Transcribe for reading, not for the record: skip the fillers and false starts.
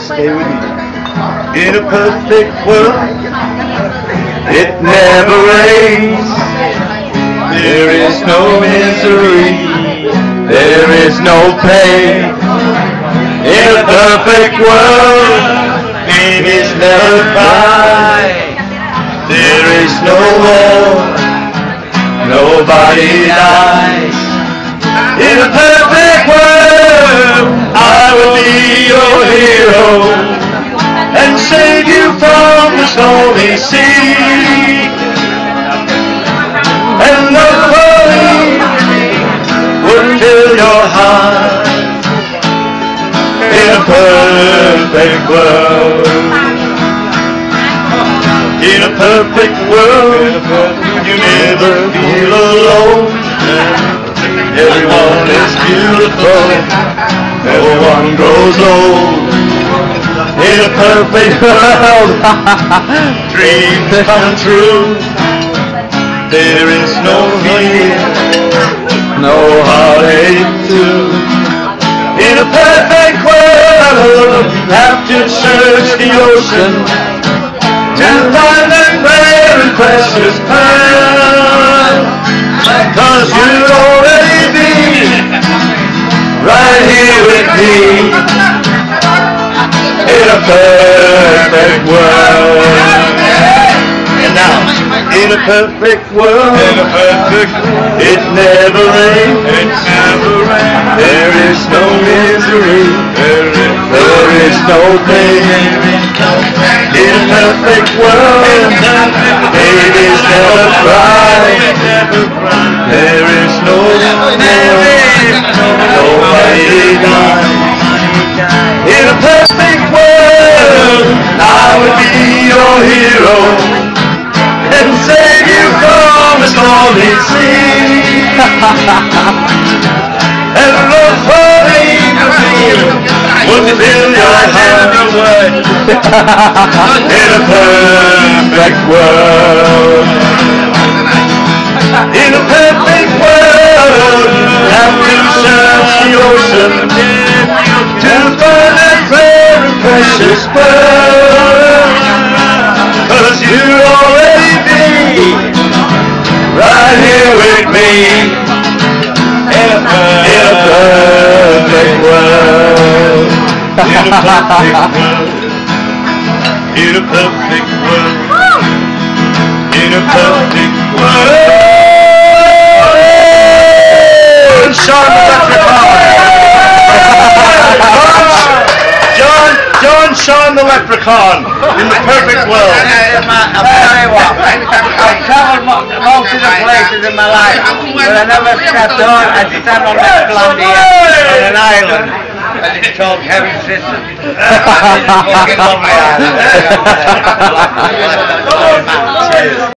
stay with me. In a perfect world, it never rains. There is no misery, there is no pain. In a perfect world, babies never cry. There is no war, nobody dies. In a perfect world, I will be your hero and save you from the stormy sea. And the world would fill your heart. In a perfect world, in a perfect world, you never feel alone. Everyone is beautiful, no one grows old. In a perfect world, dreams come true. There is no fear, no heartache too. In a perfect world, have to search the ocean to find that rare and precious pearl. 'Cause you'd already be right here with me. In a perfect world. And now, in a perfect world, it never rains. There is no misery, there is no pain. In a perfect world, babies never cry. There is no war, nobody dies. In a perfect world, I would be your hero and save you from the stormy sea. And the falling would fill your heart away. In a perfect world, in a perfect world, have to search the ocean to find that rare and precious pearl. 'Cause you'd already be right here with me. In a perfect world. In a perfect world. In a perfect world. In a perfect world. Sean the Leprechaun. John Sean the Leprechaun in the perfect world. I'll tell you what, I've travelled most of the places in my life, but I never stepped on, I stand on Laplandia on an island, and it's called Heaven System. It's fucking lovely island.